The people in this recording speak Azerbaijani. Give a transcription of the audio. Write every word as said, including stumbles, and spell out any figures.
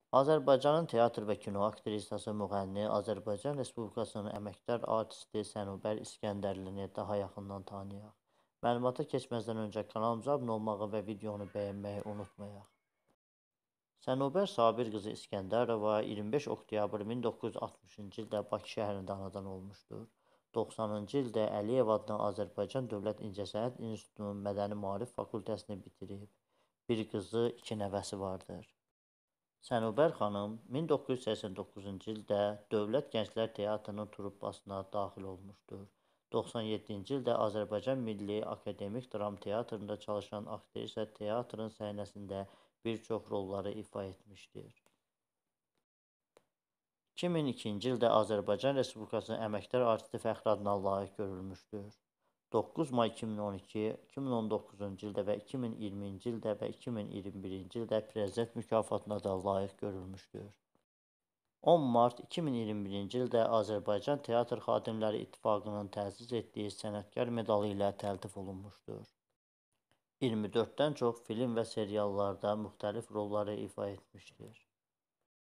Azərbaycanın teatr və kino aktrisası, müğənni, Azərbaycan Respublikasının əməkdar artisti Sənubər İskəndərlini daha yaxından tanıyaq. Məlumata keçməzdən öncə kanalımıza abunə olmağı və videonu bəyənməyi unutmayaq. Sənubər Sabir qızı İskəndərova iyirmi beş oktyabr min doqquz yüz altmışıncı ildə Bakı şəhərində anadan olmuşdur. doxsanıncı ildə Əliyev adına Azərbaycan Dövlət İncəsənət İnstitutunun Mədəni Maarif fakültəsini bitirib. Bir qızı, iki nəvəsi vardır. Sənubər xanım min doqquz yüz səksən doqquzuncu ildə Dövlət Gənclər Teatrının truppasına daxil olmuşdur. doxsan yeddinci ildə Azərbaycan Milli Akademik Dram Teatrında çalışan aktrisa teatrın səhnəsində bir çox rolları ifa etmişdir. iki min ikinci ildə Azərbaycan Respublikasının əməkdar artisti fəxri adına layiq görülmüşdür. doqquz may iki min on iki, iki min on doqquzuncu ildə və iki min iyirminci ildə və iki min iyirmi birinci ildə Prezident mükafatına da layiq görülmüşdür. on mart iki min iyirmi birinci ildə Azərbaycan Teatr Xadimləri İttifaqının təsis etdiyi sənətkar medalı ilə təltif olunmuşdur. iyirmi dörddən çox film və seriallarda müxtəlif rolları ifa etmişdir.